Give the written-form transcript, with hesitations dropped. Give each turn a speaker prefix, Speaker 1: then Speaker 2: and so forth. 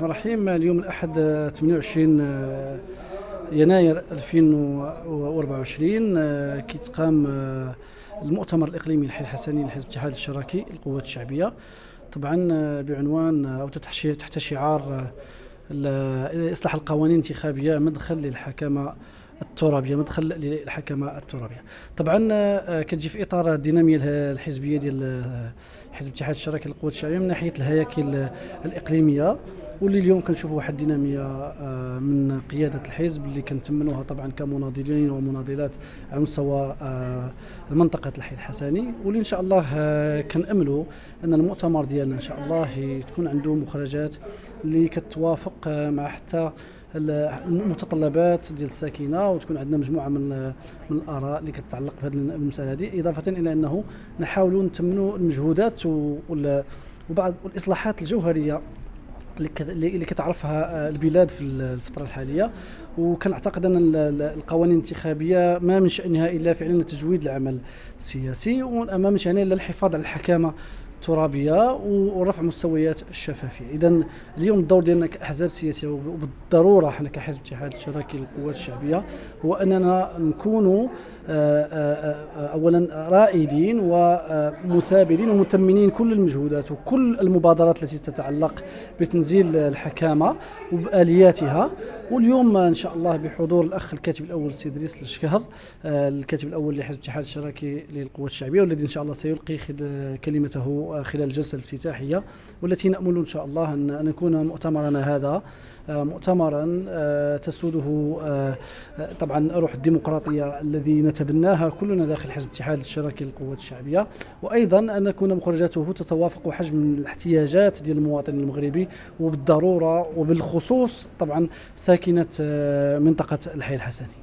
Speaker 1: الرحيم. اليوم الأحد 28 يناير 2024 كيتقام المؤتمر الإقليمي للحي الحسني لحزب الاتحاد الاشتراكي للقوات الشعبية، طبعا بعنوان أو تحت شعار إصلاح القوانين الانتخابية مدخل للحكمة الترابية. طبعا كتجي في اطار الديناميه الحزبيه ديال حزب الاتحاد الاشتراكي للقوات الشعبيه من ناحيه الهياكل الاقليميه، واللي اليوم كنشوفوا واحد الديناميه من قياده الحزب اللي كنتمنوها طبعا كمناضلين ومناضلات على مستوى منطقه الحي الحسني، واللي ان شاء الله كناملوا ان المؤتمر ديالنا ان شاء الله تكون عنده مخرجات اللي كتوافق مع حتى المتطلبات ديال الساكنه، وتكون عندنا مجموعه من الاراء اللي كتتعلق بهذه المساله هذه، اضافه الى انه نحاولوا نتمنوا المجهودات وبعض الاصلاحات الجوهريه اللي كتعرفها البلاد في الفتره الحاليه. وكنعتقد ان القوانين الانتخابيه ما من شانها الا فعلا تجويد العمل السياسي، وما من شانها الا الحفاظ على الحكامه الترابيه ورفع مستويات الشفافيه. اذا اليوم الدور ديالنا كاحزاب سياسيه وبالضروره حنا كحزب الاتحاد الاشتراكي للقوات الشعبيه هو اننا نكونوا اولا رائدين ومثابرين ومثمنين كل المجهودات وكل المبادرات التي تتعلق بتنزيل الحكامه وبالياتها. واليوم ان شاء الله بحضور الاخ الكاتب الاول السي ادريس الشكهر، الكاتب الاول لحزب الاتحاد الاشتراكي للقوات الشعبيه، والذي ان شاء الله سيلقي كلمته خلال الجلسه الافتتاحيه، والتي نامل ان شاء الله ان يكون مؤتمرنا هذا مؤتمرا تسوده طبعا روح الديمقراطيه الذي نتبناها كلنا داخل حزب الاتحاد الاشتراكي للقوات الشعبيه، وايضا ان تكون مخرجاته تتوافق حجم الاحتياجات ديال المواطن المغربي، وبالضروره وبالخصوص طبعا ساكنه منطقه الحي الحسني.